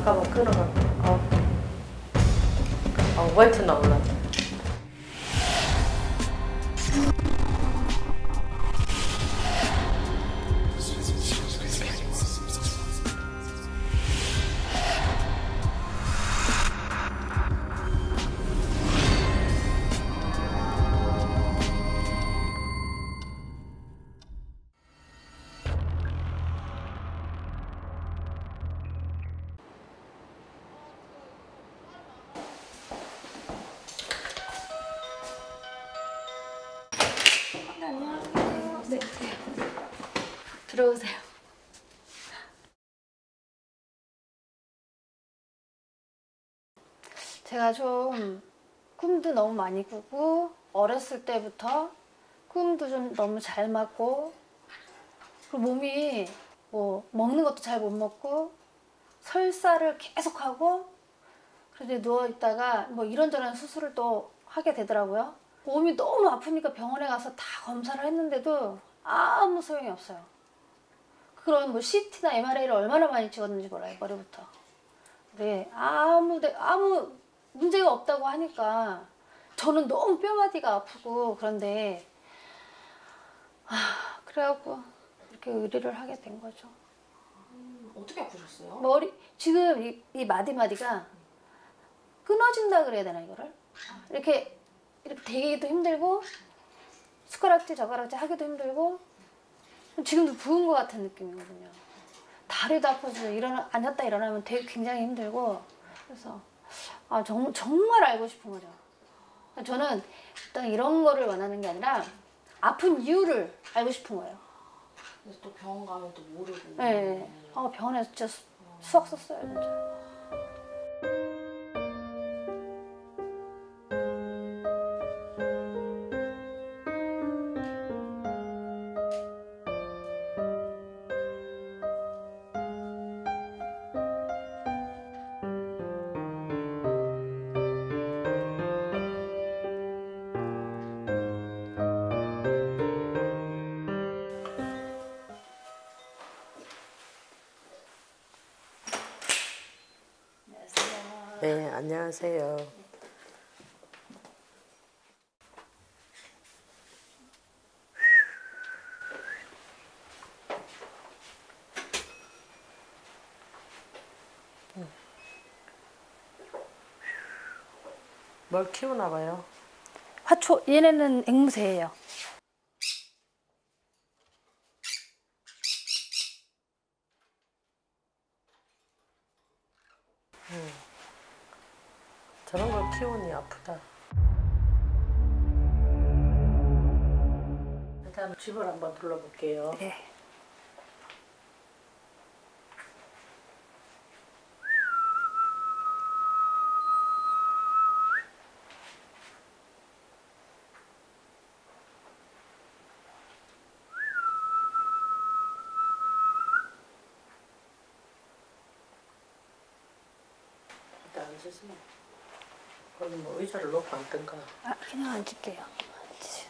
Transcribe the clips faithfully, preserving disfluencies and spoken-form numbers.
잠깐만 끊어가. 어. 어, 화이트 나올라. 안녕하세요. 네. 들어오세요. 제가 좀 꿈도 너무 많이 꾸고 어렸을 때부터 꿈도 좀 너무 잘 맞고 그리고 몸이 뭐 먹는 것도 잘 못 먹고 설사를 계속하고 그런데 누워있다가 뭐 이런저런 수술을 또 하게 되더라고요. 몸이 너무 아프니까 병원에 가서 다 검사를 했는데도 아무 소용이 없어요. 그런 뭐 씨티나 엠알아이를 얼마나 많이 찍었는지 몰라요, 머리부터. 근데 아무, 아무 문제가 없다고 하니까 저는 너무 뼈마디가 아프고 그런데 아, 그래갖고 이렇게 의뢰를 하게 된 거죠. 음, 어떻게 아프셨어요? 머리, 지금 이, 이 마디마디가 끊어진다 그래야 되나 이거를? 이렇게 이렇게 대기도 힘들고 숟가락질 젓가락질 하기도 힘들고 지금도 부은 것 같은 느낌이거든요. 다리도 아파서 일어나, 앉았다 일어나면 되게 굉장히 힘들고 그래서 아, 정, 정말 알고 싶은 거죠. 저는 일단 이런 거를 원하는 게 아니라 아픈 이유를 알고 싶은 거예요. 그래서 또 병원 가면 또 모르고. 네. 아, 병원에서 진짜 수, 수학 썼어요 진짜. 네, 안녕하세요. 뭘 키우나 봐요? 화초, 얘네는 앵무새예요. 음. 저런 걸 키우니 아프다. 일단 집을 한번 둘러볼게요. 네. 일단 앉으세요. 거기 뭐 의자를 놓고 앉든가. 아, 그냥 앉을게요. 앉으세요.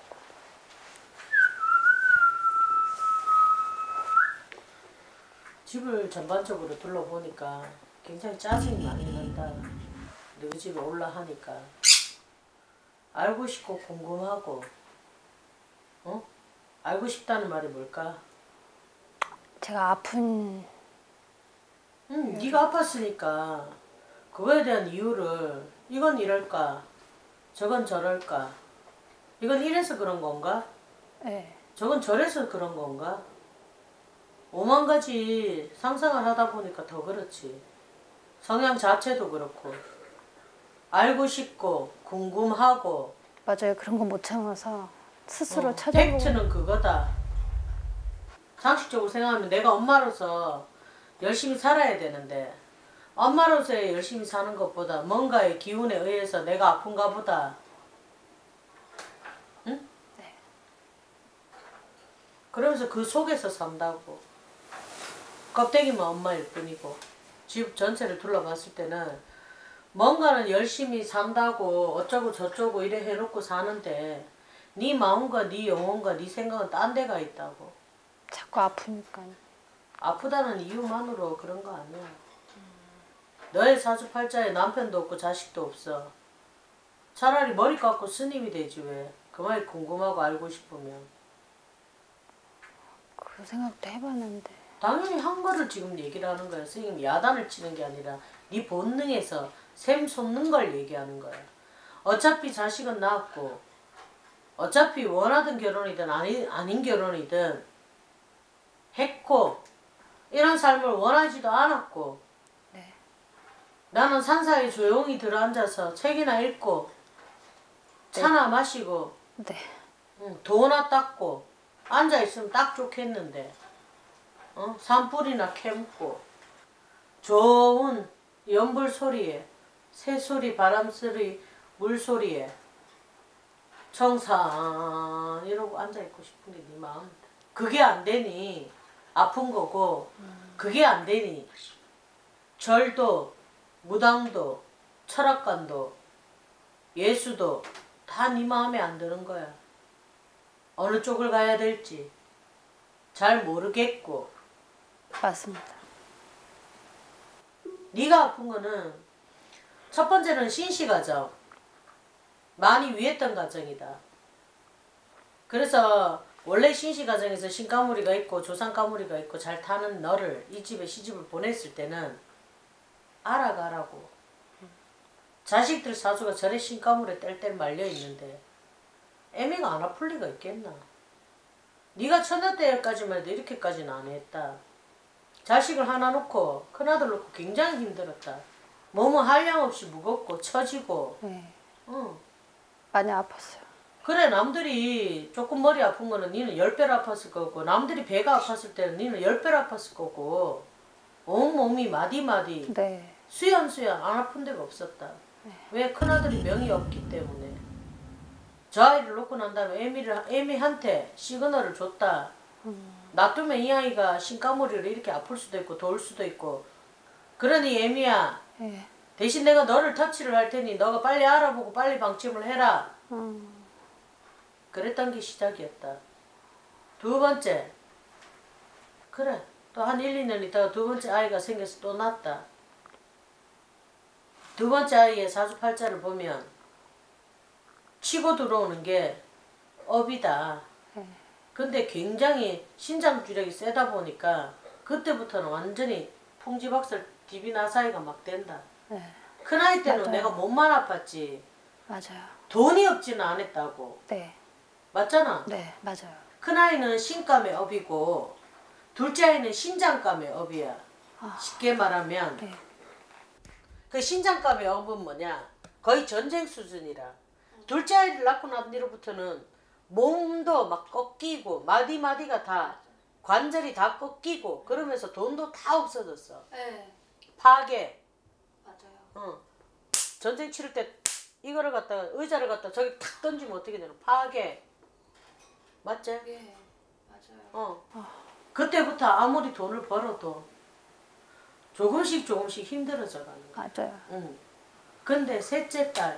집을 전반적으로 둘러보니까 굉장히 짜증이 많이 난다. 너희 집에 올라 하니까 알고 싶고 궁금하고 어? 알고 싶다는 말이 뭘까? 제가 아픈 응, 네가 아팠으니까 그거에 대한 이유를 이건 이럴까 저건 저럴까 이건 이래서 그런 건가? 네. 저건 저래서 그런 건가? 오만 가지 상상을 하다 보니까 더 그렇지. 성향 자체도 그렇고 알고 싶고 궁금하고 맞아요. 그런 거 못 참아서 스스로 어, 찾아보고 팩트는 그거다. 상식적으로 생각하면 내가 엄마로서 열심히 살아야 되는데 엄마로서 열심히 사는 것보다 뭔가의 기운에 의해서 내가 아픈가 보다. 응? 네. 그러면서 그 속에서 산다고. 껍데기만 엄마일 뿐이고 집 전체를 둘러봤을 때는 뭔가는 열심히 산다고 어쩌고 저쩌고 이래 해놓고 사는데 네 마음과 네 영혼과 네 생각은 딴 데가 있다고. 자꾸 아프니까. 아프다는 이유만으로 그런 거 아니야. 너의 사주팔자에 남편도 없고 자식도 없어. 차라리 머리 깎고 스님이 되지 왜. 그만이 궁금하고 알고 싶으면. 그 생각도 해봤는데. 당연히 한 거를 지금 얘기를 하는 거야. 선생님 야단을 치는 게 아니라 네 본능에서 샘 솟는 걸 얘기하는 거야. 어차피 자식은 낳았고 어차피 원하던 결혼이든 아니, 아닌 결혼이든 했고 이런 삶을 원하지도 않았고 네. 나는 산사에 조용히 들어앉아서 책이나 읽고 차나 마시고 네. 응, 도나 닦고 앉아있으면 딱 좋겠는데 어? 산불이나 캐묻고 좋은 연불 소리에 새소리 바람소리 물소리에 청산 이러고 앉아있고 싶은 게 네 마음이다. 그게 안 되니 아픈 거고 그게 안 되니 절도 무당도 철학관도 예수도 다 네 마음에 안 드는 거야. 어느 쪽을 가야 될지 잘 모르겠고. 맞습니다. 네가 아픈 거는 첫 번째는 신시 가정. 많이 위했던 가정이다. 그래서 원래 신시 가정에서 신가무리가 있고 조상가무리가 있고 잘 타는 너를 이 집에 시집을 보냈을 때는 알아가라고. 자식들 사주가 저래 신가물에 뗄뗄 말려있는데 애미가 안 아플 리가 있겠나. 네가 처녀 때까지만 해도 이렇게까지는 안 했다. 자식을 하나 놓고 큰아들 놓고 굉장히 힘들었다. 몸은 한량없이 무겁고 처지고. 네. 응. 많이 아팠어요. 그래 남들이 조금 머리 아픈 거는 니는 열 배로 아팠을 거고 남들이 배가 아팠을 때는 니는 열 배로 아팠을 거고 온몸이 마디마디 네. 수연수연 안 아픈 데가 없었다. 왜? 큰아들이 명이 없기 때문에. 저 아이를 놓고 난 다음에 애미를, 애미한테 시그널을 줬다. 음. 놔두면 이 아이가 신가무리를 이렇게 아플 수도 있고 도울 수도 있고. 그러니 애미야 네. 대신 내가 너를 터치를 할 테니 너가 빨리 알아보고 빨리 방침을 해라. 음. 그랬던 게 시작이었다. 두 번째. 그래. 또 한 일, 이 년 있다가 두 번째 아이가 생겨서 또 낳았다. 두 번째 아이의 사주팔자를 보면 치고 들어오는 게 업이다. 네. 근데 굉장히 신장주력이 세다 보니까 그때부터는 완전히 풍지박살 디비나사이가 막 된다. 네. 큰아이 때는 맞아요. 내가 몸만 아팠지 맞아요. 돈이 없지는 않았다고. 네. 맞잖아. 네. 맞아요. 큰아이는 신감의 업이고 둘째 아이는 신장감의 업이야. 아. 쉽게 말하면 네. 그 신장감의 업은 뭐냐? 거의 전쟁 수준이라. 둘째 아이를 낳고 난 뒤로부터는 몸도 막 꺾이고 마디마디가 다 관절이 다 꺾이고 그러면서 돈도 다 없어졌어. 네. 파괴. 맞아요. 어. 전쟁 치를 때 이거를 갖다가 의자를 갖다 저기 탁 던지면 어떻게 되노? 파괴. 맞지? 예. 맞아요. 어. 그때부터 아무리 돈을 벌어도 조금씩 조금씩 힘들어져 가는 거야. 맞아요. 응. 근데 셋째 딸,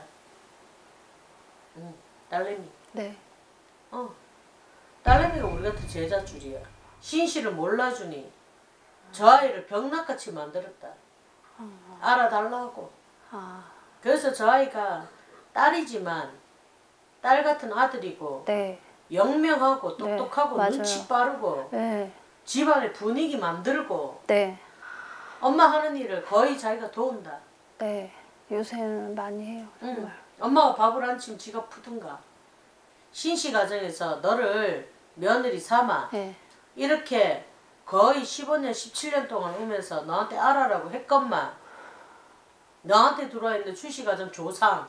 응. 딸내미. 네. 어. 딸내미가 우리 같은 제자줄이야. 신씨를 몰라주니 저 아이를 병낫같이 만들었다. 어. 알아달라고. 아. 그래서 저 아이가 딸이지만 딸 같은 아들이고 네. 영명하고 똑똑하고 네, 눈치 맞아요. 빠르고 네. 집안의 분위기 만들고 네. 엄마 하는 일을 거의 자기가 도운다. 네. 요새는 많이 해요. 정말. 응. 엄마가 밥을 안 치면 지가 푸든가. 신씨 가정에서 너를 며느리 삼아 네. 이렇게 거의 십오 년, 십칠 년 동안 오면서 너한테 알아라고 했건만 너한테 들어와 있는 주씨 가정 조상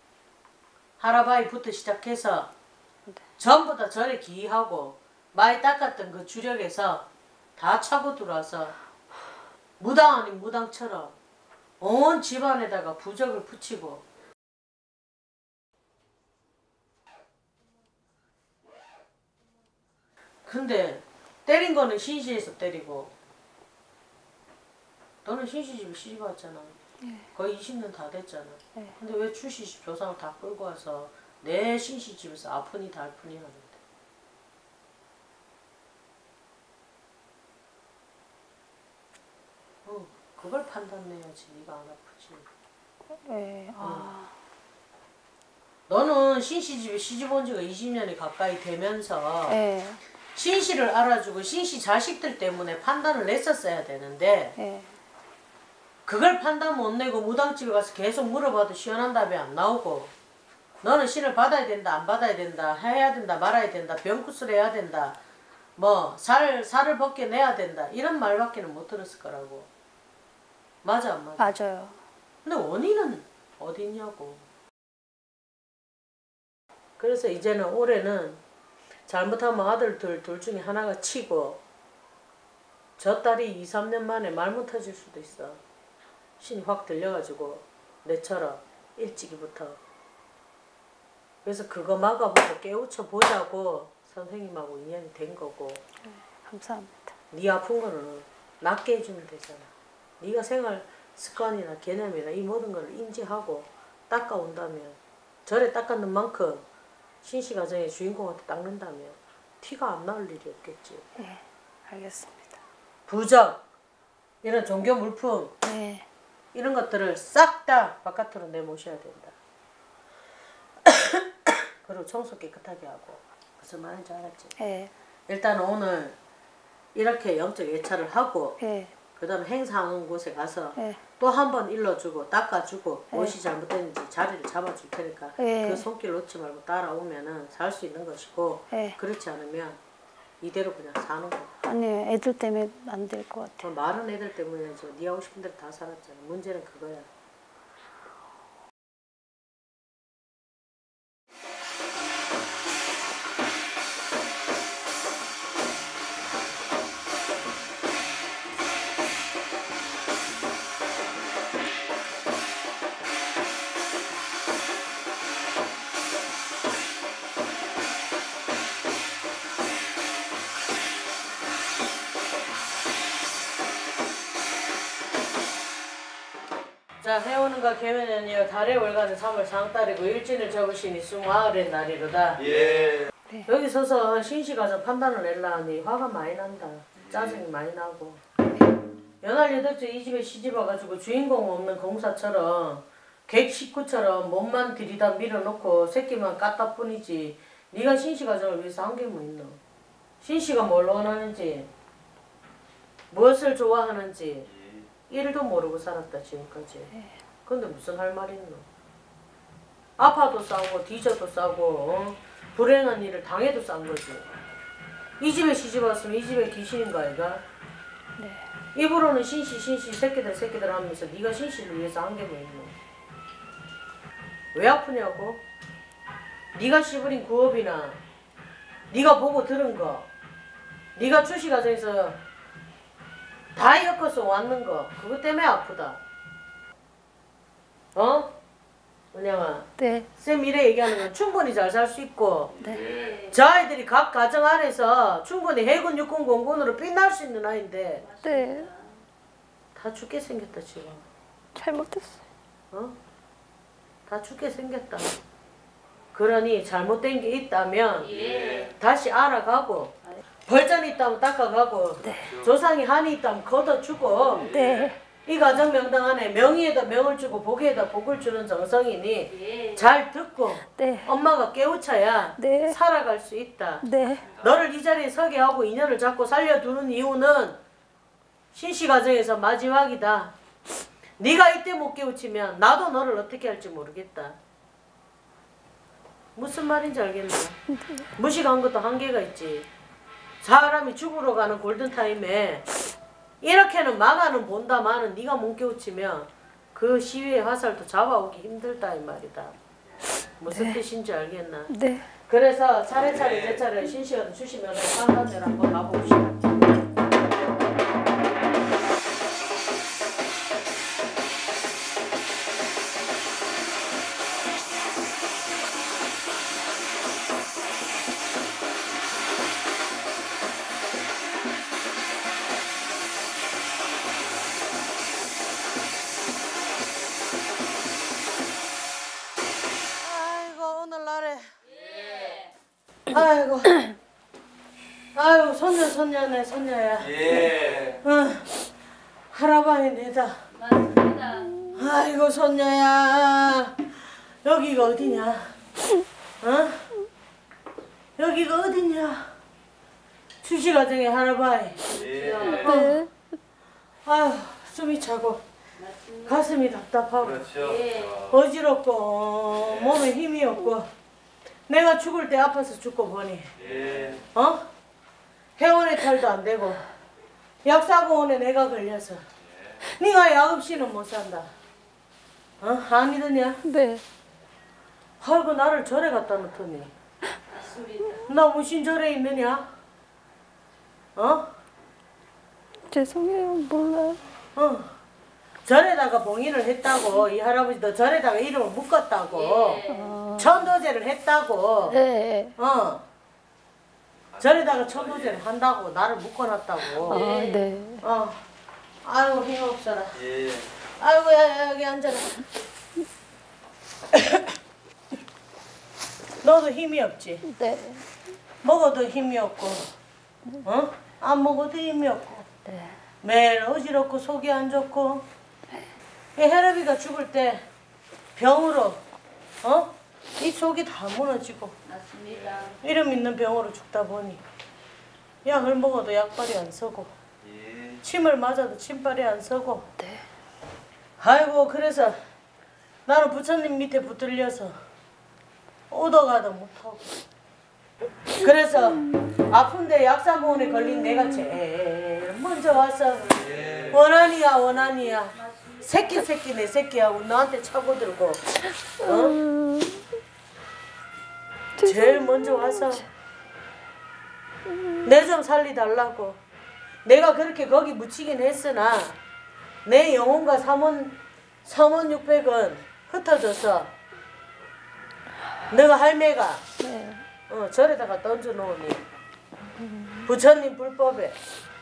할아바이부터 시작해서 전부 다 절에 기이하고 많이 닦았던 그 주력에서 다 차고 들어와서 무당 아닌 무당처럼 온 집안에다가 부적을 붙이고 근데 때린 거는 신시에서 때리고 너는 신시집에 시집 왔잖아. 네. 거의 이십 년 다 됐잖아. 네. 근데 왜 출시집 조상을 다 끌고 와서 내 신시집에서 아프니 달프니 하는데. 응. 그걸 판단해야지. 네가 안 아프지. 네. 아. 너는 신씨 집에 시집 온 지가 이십 년이 가까이 되면서 네. 신씨를 알아주고 신씨 자식들 때문에 판단을 냈었어야 되는데 네. 그걸 판단 못 내고 무당집에 가서 계속 물어봐도 시원한 답이 안 나오고 너는 신을 받아야 된다 안 받아야 된다 해야 된다 말아야 된다 병굿을 해야 된다 뭐 살, 살을 벗겨내야 된다 이런 말밖에는 못 들었을 거라고. 맞아 안 맞아? 맞아요. 근데 원인은 어디 있냐고. 그래서 이제는 올해는 잘못하면 아들들 둘 중에 하나가 치고 저 딸이 이, 삼 년 만에 말 못해줄 수도 있어. 신이 확 들려가지고 내처럼 일찍이부터. 그래서 그거 막아보고 깨우쳐 보자고 선생님하고 인연이 된 거고. 네, 감사합니다. 네 아픈 거는 낫게 해주면 되잖아. 네가 생활 습관이나 개념이나 이 모든 걸 인지하고 닦아온다면 절에 닦았는 만큼 신씨 가정의 주인공한테 닦는다면 티가 안 나올 일이 없겠지. 네, 알겠습니다. 부적, 이런 종교 물품 네. 이런 것들을 싹 다 바깥으로 내모셔야 된다. 그리고 청소 깨끗하게 하고. 무슨 말인지 알았지? 네. 일단 오늘 이렇게 영적 예찰을 하고 네. 그 다음에 행사하는 곳에 가서 네. 또 한 번 일러주고 닦아주고 네. 무엇이 잘못됐는지 자리를 잡아줄 테니까 네. 그 손길 놓지 말고 따라오면은 살 수 있는 것이고 네. 그렇지 않으면 이대로 그냥 사는 거. 아니요, 애들 때문에 안 될 것 같아요. 뭐 말은 애들 때문이지 네 하고 싶은 대로 다 살았잖아. 문제는 그거야. 자, 해오는가 개면연이여 달의 월간은 삼월 상달이고 일진을 적으시니 스무아흔의 날이로다. 예. 네. 여기 서서 신씨 가서 판단을 낼라 하니 화가 많이 난다. 짜증이 많이 나고. 연할 여덟째 이 집에 시집 와가지고 주인공 없는 공사처럼 객 식구처럼 몸만 들이다 밀어놓고 새끼만 깠다 뿐이지 네가 신씨 가정을 위해서 한 게 뭐 있노? 신씨가 뭘 원하는지 무엇을 좋아하는지 일도 모르고 살았다 지금까지. 근데 무슨 할 말 있노? 아파도 싸고 뒤져도 싸고 어? 불행한 일을 당해도 싼 거지. 이 집에 시집 왔으면 이 집에 귀신인가 아이가? 네. 입으로는 신씨 신씨 새끼들 새끼들 하면서 네가 신씨를 위해서 한 게 뭐 있노? 왜 아프냐고? 네가 씨부린 구업이나 네가 보고 들은 거 네가 출시 과정에서 다 엮어서 왔는 거 그것 때문에 아프다. 어? 은영아. 네. 쌤 이래 얘기하는 건 충분히 잘 살 수 있고 네. 저 아이들이 각 가정 안에서 충분히 해군 육군 공군으로 빛날 수 있는 아이인데 네. 다 죽게 생겼다 지금. 잘못했어요. 어? 다 죽게 생겼다. 그러니 잘못된 게 있다면 다시 알아가고 벌전이 있다면 닦아가고 네. 조상이 한이 있다면 걷어주고 네. 이 가정 명당 안에 명의에다 명을 주고 복에다 복을 주는 정성이니 잘 듣고 네. 엄마가 깨우쳐야 네. 살아갈 수 있다. 네. 너를 이 자리에 서게 하고 인연을 잡고 살려두는 이유는 신씨 가정에서 마지막이다. 네가 이때 못 깨우치면 나도 너를 어떻게 할지 모르겠다. 무슨 말인지 알겠나? 무식한 것도 한계가 있지. 사람이 죽으러 가는 골든타임에 이렇게는 망하는 본다마는 네가 못 깨우치면 그 시위의 화살도 잡아오기 힘들다 이 말이다. 무슨 네. 뜻인지 알겠나? 네. 그래서 차례차례 제 차례 신시간 주시면 상담대로 한번 가봅시다. 아이고 오늘날에 아이고 아이고 손녀 손녀네 손녀야. 예. 응. 할아버지 내다. 맞습니다. 아이고 손녀야. 여기가 어디냐? 어? 여기가 어디냐? 추시가정의 할아버지. 예. 네. 아휴 숨이 차고 맞습니다. 가슴이 답답하고 그렇죠. 예. 어지럽고 몸에 힘이 없고 내가 죽을 때 아파서 죽고 보니 예. 어? 회원의 탈도 안 되고 약 사고 오네 내가 걸려서 네가 약 없이는 못 산다. 어? 안 믿으냐? 네. 아이고 나를 절에 갖다 놓더니 맞습니다. 나 무슨 절에 있느냐? 어? 죄송해요. 몰라요. 어. 절에다가 봉인을 했다고 이 할아버지도 절에다가 이름을 묶었다고 예. 어, 천도제를 했다고 네. 어. 절에다가 천도제를 한다고 나를 묶어놨다고 아, 네. 네. 어. 아이고 힘없어라. 예. 아이고 야 여기 앉아라. 너도 힘이 없지? 네. 먹어도 힘이 없고 어? 안 먹어도 힘이 없고 네. 매일 어지럽고 속이 안 좋고 이 혜럽이가 죽을 때 병으로 어? 이 속이 다 무너지고 맞습니다. 이름 있는 병으로 죽다 보니 약을 먹어도 약발이 안 서고 예. 침을 맞아도 침발이 안 서고 네. 아이고 그래서 나는 부처님 밑에 붙들려서 오더가도 못하고 그래서 아픈데 약사보온에 걸린 내가 제일 먼저 와서 예. 원한이야 원한이야 새끼 새끼 내 새끼하고 너한테 차고 들고 어? 음, 제일 먼저 와서 내 좀 살리달라고 내가 그렇게 거기 묻히긴 했으나 내 영혼과 삼원 삼원 육백은 흩어져서 너가 할매가 네. 어, 절에다가 던져 놓으니 부처님 불법에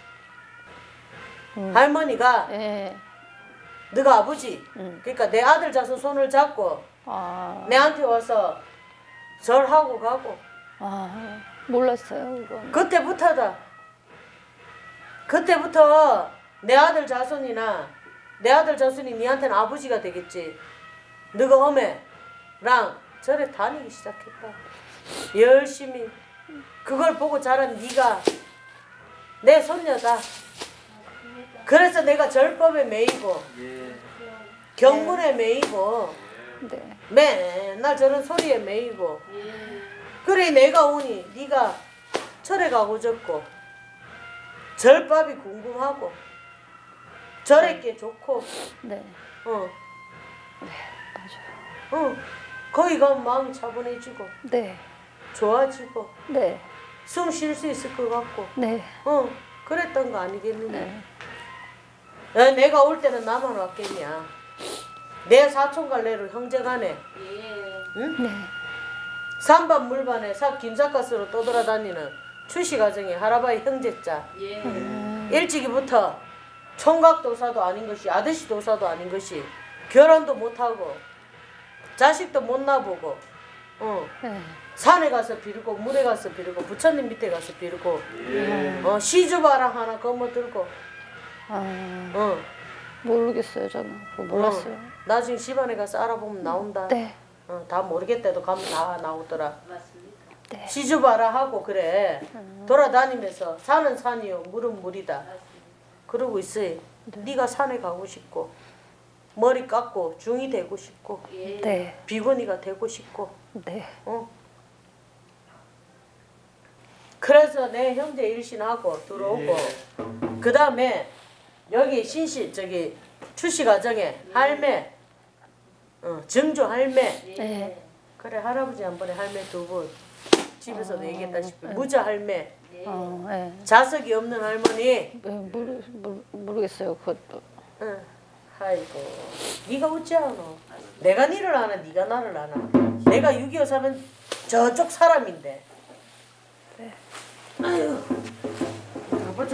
음. 할머니가 네. 너가 아버지 음. 그러니까 내 아들 자손 손을 잡고 아, 내한테 와서 절하고 가고 아, 몰랐어요, 이건. 그때부터다. 그때부터 내 아들 자손이나 내 아들 자손이 니한테는 아버지가 되겠지. 너가 어메랑 절에 다니기 시작했다. 열심히 그걸 보고 자란 네가 내 손녀다. 그래서 내가 절법에 매이고 예. 경문에 매이고 네. 맨날 저런 소리에 매이고 예. 그래 내가 오니 네가 절에 가고 졌고 절밥이 궁금하고 절에 게 좋고 네. 어, 맞아요. 어, 거기 가면 마음이 차분해지고 네. 좋아지고 네. 숨 쉴 수 있을 것 같고 네. 어 그랬던 거 아니겠느냐. 네. 야, 내가 올 때는 나만 왔겠냐. 내 사촌갈래로 형제간에 예. 응? 네. 산반 물반에 사 김삿갓으로 떠돌아다니는 추시가정의 할아버지 형제자 예. 음, 일찍이부터 총각도사도 아닌 것이 아저씨 도사도 아닌 것이 결혼도 못하고 자식도 못 낳아보고 어, 네. 산에 가서 비르고 물에 가서 비르고 부처님 밑에 가서 비르고 예. 어, 시주바랑 하나 거머들고 아, 어, 모르겠어요, 저는. 그거 몰랐어요. 어, 나중에 집안에 가서 알아보면 나온다. 네. 어, 다 모르겠대도 가면 다 나오더라. 맞습니다. 네. 시주바라 하고 그래 돌아다니면서 산은 산이요 물은 물이다 그러고 있어요. 네. 가 산에 가고 싶고 머리 깎고 중이 되고 싶고 예. 네. 비구니가 되고 싶고 네. 어. 그래서 내 형제 일신하고 들어오고 그 다음에 여기 신시 저기 출시 가정에 할매 어, 증조 할매 네. 그래 할아버지 한 번에 할매 두 분 집에서도 얘기했다시피 무자 할매 어, 네. 자석이 없는 할머니. 네, 모르, 모르, 모르겠어요, 그것도. 응. 아이고 네가 어찌 아노. 내가 니를 아나 네가 나를 아나. 내가 육이오 사면 저쪽 사람인데. 네. 아유 가보자.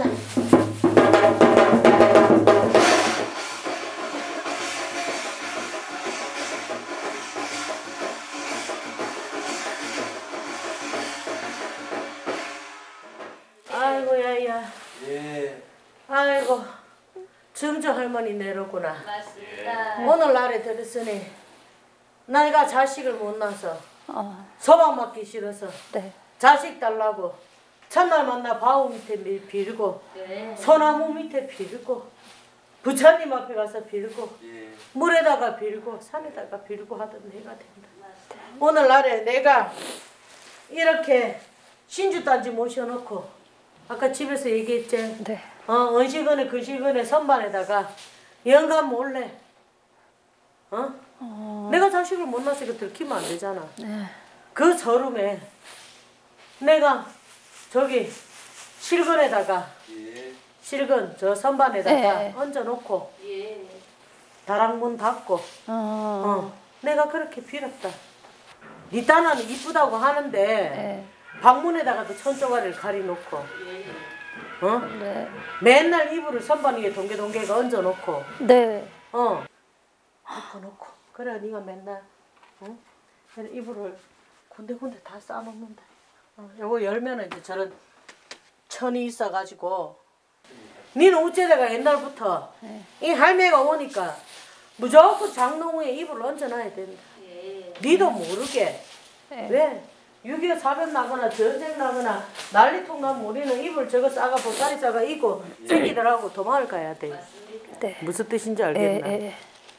아이고 야야. 예. 아이고 증 증조 할머니 내로구나. 맞습니다. 오늘날에 들었으니 내가 자식을 못 낳아서 어, 소방 맞기 싫어서 네. 자식 달라고 첫날 만나 바위 밑에 밀- 빌고 네. 소나무 밑에 빌고 부처님 앞에 가서 빌고 예. 물에다가 빌고 산에다가 빌고 하던 내가 된다. 맞습니다. 오늘날에 내가 이렇게 신주단지 모셔놓고 아까 집에서 얘기했지. 네. 어, 은식은에 그식은에 선반에다가 영감 몰래 어? 어, 내가 자식을 못 낳아서 이거 들키면 안 되잖아. 네. 그 서름에 내가 저기 실근에다가 예. 실근 저 선반에다가 네. 얹어놓고 예. 다락문 닫고 어, 어, 내가 그렇게 빌었다. 네 딴아는 이쁘다고 하는데 네. 방문에다가도 천조가리를 가리놓고 어? 네. 맨날 이불을 선반 위에 동게동게가 얹어놓고 네. 어 덮어놓고 그래 네가 맨날 응? 그래, 이불을 군데군데 다 싸놓는다. 어, 요거 열면은 이제 저런 천이 있어가지고 니는 어째다가 옛날부터 네. 이 할매가 오니까 무조건 장롱 위에 이불을 얹어놔야 된다. 예. 니도 모르게 네. 왜? 육이오 사변 나거나 전쟁 나거나 난리통 나면 우리는 이불 저거 싸가 보따리 싸가 입고 새끼들하고 도망을 가야 돼. 맞습니다. 네. 무슨 뜻인지 예, 알겠나? 예.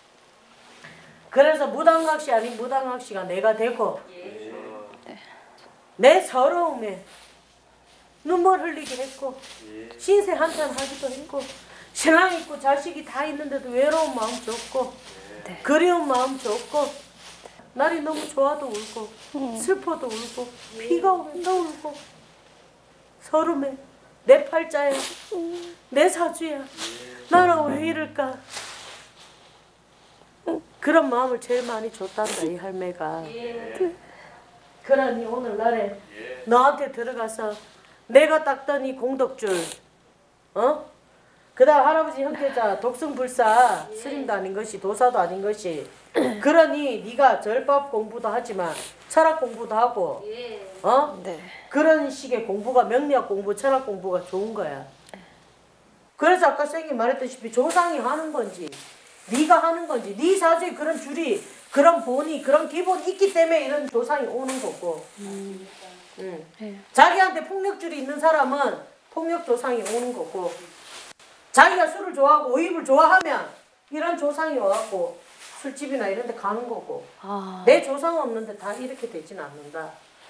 그래서 무당각시 아닌 무당각시가 내가 되고 예. 내 서러움에 눈물 흘리게 했고 예. 신세 한탄 하기도 했고 신랑 있고 자식이 다 있는데도 외로운 마음 줬고 네. 그리운 마음 줬고 날이 너무 좋아도 울고 슬퍼도 울고 비가 오면 또 울고 서름에 내 팔자야 내 사주야 나는 왜 이럴까 그런 마음을 제일 많이 줬단다 이 할매가. 예. 그러니 오늘날에 너한테 들어가서 내가 닦던 이 공덕줄 어? 그 다음 할아버지 형제자 독승불사 스님도 아닌 것이 도사도 아닌 것이 그러니 네가 절법 공부도 하지만 철학 공부도 하고 예. 어? 네. 그런 식의 공부가 명리학 공부 철학 공부가 좋은 거야. 그래서 아까 선생님 말했다시피 조상이 하는 건지 네가 하는 건지 네 사주에 그런 줄이 그런 본이 그런 기본이 있기 때문에 이런 조상이 오는 거고 음. 응. 네. 자기한테 폭력줄이 있는 사람은 폭력 조상이 오는 거고 자기가 술을 좋아하고 오입을 좋아하면 이런 조상이 와갖고 술집이나 이런 데 가는 거고 아, 내 조상 없는데 다 이렇게 되진 않는다.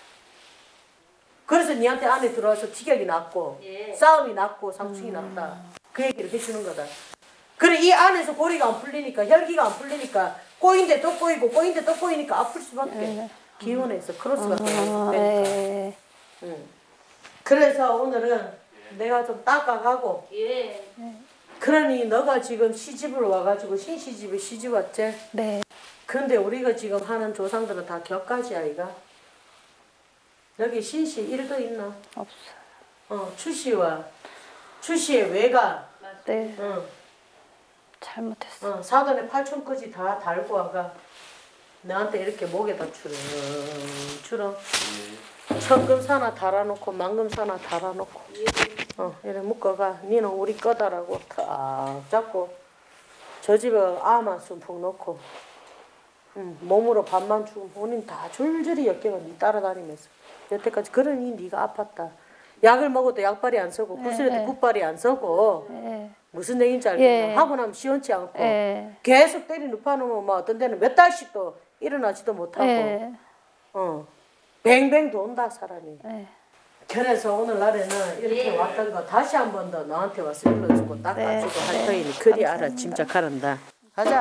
그래서 니한테 안에 들어와서 티격이 났고 예. 싸움이 났고 상충이 났다. 그 얘기를 해주는 거다. 그래 이 안에서 고리가 안 풀리니까 혈기가 안 풀리니까 꼬인데 또 꼬이고 꼬인데 또 꼬이니까 아플 수밖에 네. 기운에서 크로스가 아, 되니까. 예. 응. 그래서 오늘은 내가 좀 닦아가고 예. 그러니 너가 지금 시집을 와가지고 신시집에 시집 왔지? 네. 근데 우리가 지금 하는 조상들은 다 격가지야 이가. 여기 신시 일도 있나? 없어요. 어 추시와 추시의 외가 네. 응. 잘못했어. 어, 사돈의 팔촌까지 다 달고 와가 너한테 이렇게 목에다 추렁 추렁 천금사나 달아놓고 만금사나 달아놓고 어 이래 묶어가 니는 우리 거다라고 탁 잡고 저 집에 아만 숨푹 넣고 응, 몸으로 밥만 주고 본인 다 줄줄이 엮여가 니 따라다니면서 여태까지 그러니 니가 아팠다. 약을 먹어도 약발이 안 서고 구슬에도 네. 붓발이 안 서고 예. 무슨 얘기인지 알겠나? 예. 하고 나면 시원치 않고 예. 계속 때리 눕혀놓으면 뭐 어떤 데는 몇 달씩 또 일어나지도 못하고 예. 어 뱅뱅 돈다 사람이. 예. 그래서 오늘날에는 이렇게 예. 왔던 거 다시 한 번 더 너한테 와서 일러주고 닦아주고 네. 할 네. 터이니 그리 알아 감사합니다. 짐작하란다. 가자.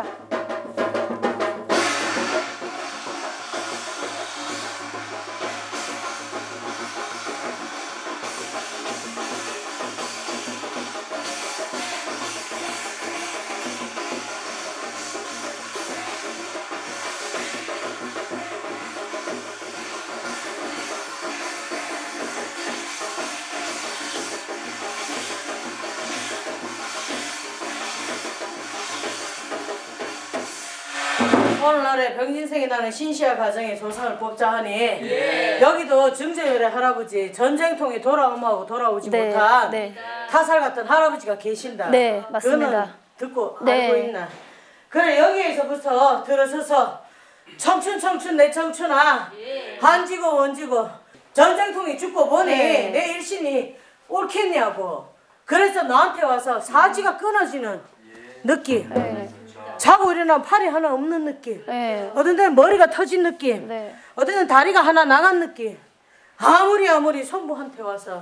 오늘날에 병진생이 나는 신시아 가정의 조상을 뽑자하니 예. 여기도 증제열의 할아버지 전쟁통에 돌아오마하고 돌아오지 네. 못한 네. 타살 같은 할아버지가 계신다. 네, 맞습니다. 그는 듣고 네. 알고 있나? 그래 여기에서부터 들어서서 청춘 청춘 내 청춘아 예. 한지고 원지고 전쟁통이 죽고 보니 네. 내 일신이 옳겠냐고. 그래서 너한테 와서 사지가 끊어지는 느낌. 네. 자고 일어나면 팔이 하나 없는 느낌. 네. 어떤 데는 머리가 터진 느낌. 네. 어떤 데는 다리가 하나 나간 느낌. 아무리 아무리 성부한테 와서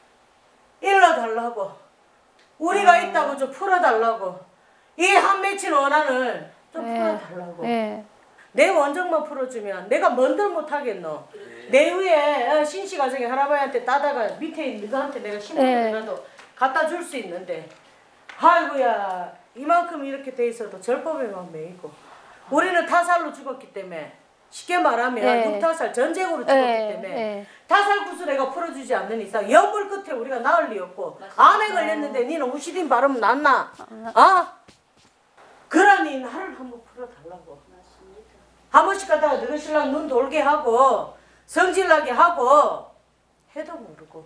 일러달라고 우리가 아. 있다고 좀 풀어달라고 이 한 맺힌 원한을 좀 네. 풀어달라고. 네. 내 원정만 풀어주면 내가 뭔들 못하겠노. 내 위에 어, 신시가정에 할아버지한테 따다가 밑에 있는 너한테 내가 신문이라도 네. 갖다 줄 수 있는데 아이고야 이만큼 이렇게 돼 있어도 절법에만 매이고 우리는 타살로 죽었기 때문에 쉽게 말하면 네. 육타살 전쟁으로 죽었기 네. 때문에 네. 타살 구슬애가 풀어주지 않는 이상 연불 끝에 우리가 나을 리 없고 암에 걸렸는데 니는 우시딘 바르면 낫나? 어? 그러니 나를 한번 풀어달라고. 한 번씩 가다가 너희 신랑 눈 돌게 하고 성질나게 하고 해도 모르고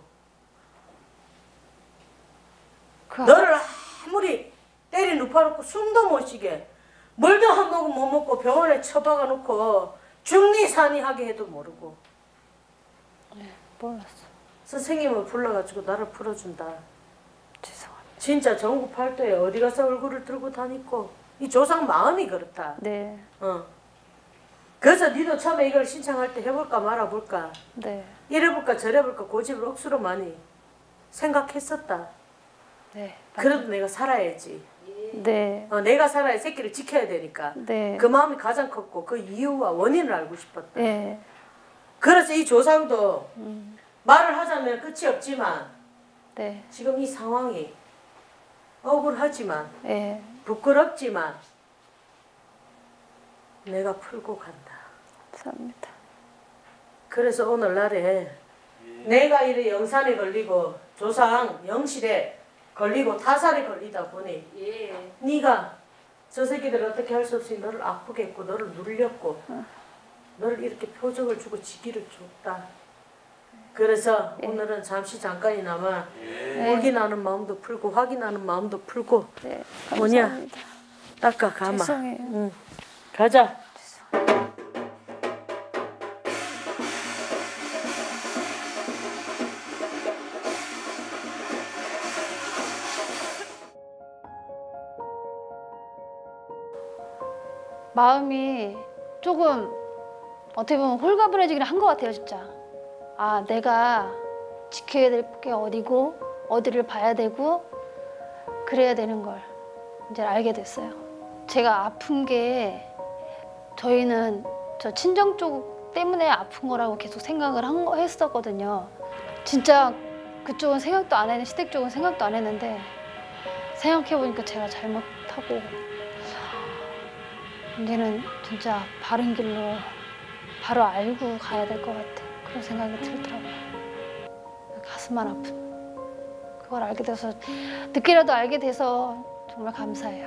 그 너를 아무리 때리 눕혀놓고 숨도 못 쉬게 물도 한 모금 못 먹고 병원에 처박아 놓고 중리산이 하게 해도 모르고 몰랐어. 선생님을 불러가지고 나를 풀어준다. 죄송합니다. 진짜 전국 팔도에 어디 가서 얼굴을 들고 다니고 이 조상 마음이 그렇다. 네. 어. 그래서 니도 처음에 이걸 신청할 때 해볼까 말아볼까 네. 이래볼까 저래볼까 고집을 억수로 많이 생각했었다. 네. 그래도 내가 살아야지. 네. 어, 내가 살아야 새끼를 지켜야 되니까. 네. 그 마음이 가장 컸고 그 이유와 원인을 알고 싶었다. 네. 그래서 이 조상도 음. 말을 하자면 끝이 없지만 네. 지금 이 상황이 억울하지만 네. 부끄럽지만 내가 풀고 간다. 감사합니다. 그래서 오늘날에 내가 이래 영산에 걸리고 조상 영실에 걸리고 타살에 걸리다 보니 예. 네가 저 새끼들 어떻게 할 수 없이 너를 아프게 했고 너를 눌렸고 너를 이렇게 표적을 주고 지기를 줬다. 그래서 오늘은 잠시 잠깐이나마 울기나는 마음도 풀고 확인하는 마음도 풀고 네. 뭐냐? 감사합니다. 닦아 가마. 죄송해요. 응. 가자. 마음이 조금 어떻게 보면 홀가분해지긴 한 것 같아요, 진짜. 아, 내가 지켜야 될 게 어디고 어디를 봐야 되고 그래야 되는 걸 이제 알게 됐어요. 제가 아픈 게 저희는 저 친정 쪽 때문에 아픈 거라고 계속 생각을 한 거 했었거든요. 진짜 그쪽은 생각도 안 했는데 시댁 쪽은 생각도 안 했는데 생각해보니까 제가 잘못하고 이제는 진짜 바른 길로 바로 알고 가야 될 것 같아. 그런 생각이 들더라고요. 가슴만 아픈. 그걸 알게 돼서 늦게라도 알게 돼서 정말 감사해요.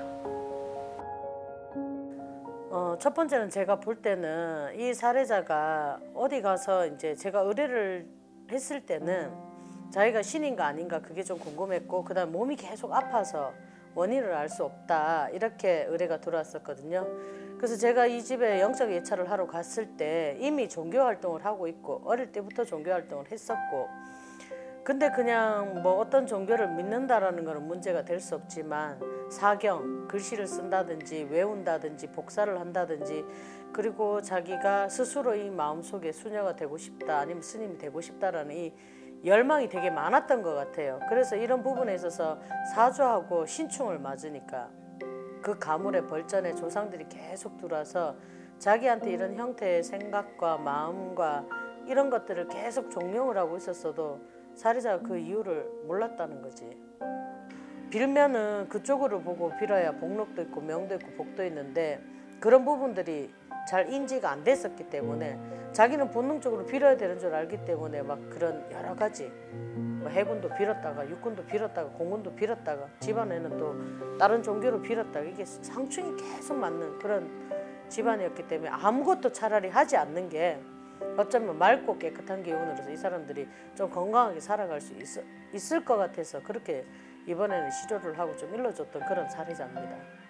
어, 첫 번째는 제가 볼 때는 이 사례자가 어디 가서 이제 제가 의뢰를 했을 때는 자기가 신인가 아닌가 그게 좀 궁금했고 그다음 몸이 계속 아파서 원인을 알 수 없다 이렇게 의뢰가 들어왔었거든요. 그래서 제가 이 집에 영적 예찰을 하러 갔을 때 이미 종교 활동을 하고 있고 어릴 때부터 종교 활동을 했었고 근데 그냥 뭐 어떤 종교를 믿는다라는 거는 문제가 될 수 없지만 사경, 글씨를 쓴다든지 외운다든지 복사를 한다든지 그리고 자기가 스스로 이 마음속에 수녀가 되고 싶다 아니면 스님이 되고 싶다라는 이 열망이 되게 많았던 것 같아요. 그래서 이런 부분에 있어서 사주하고 신충을 맞으니까 그 가물의 벌전에 조상들이 계속 들어와서 자기한테 이런 형태의 생각과 마음과 이런 것들을 계속 종용을 하고 있었어도 사례자가 그 이유를 몰랐다는 거지. 빌면은 그쪽으로 보고 빌어야 복록도 있고 명도 있고 복도 있는데 그런 부분들이 잘 인지가 안 됐었기 때문에 자기는 본능적으로 빌어야 되는 줄 알기 때문에 막 그런 여러 가지 뭐 해군도 빌었다가 육군도 빌었다가 공군도 빌었다가 집안에는 또 다른 종교로 빌었다가 이게 상충이 계속 맞는 그런 집안이었기 때문에 아무것도 차라리 하지 않는 게 어쩌면 맑고 깨끗한 기운으로서 이 사람들이 좀 건강하게 살아갈 수 있, 있을 것 같아서 그렇게 이번에는 시조를 하고 좀 일러줬던 그런 사례자입니다.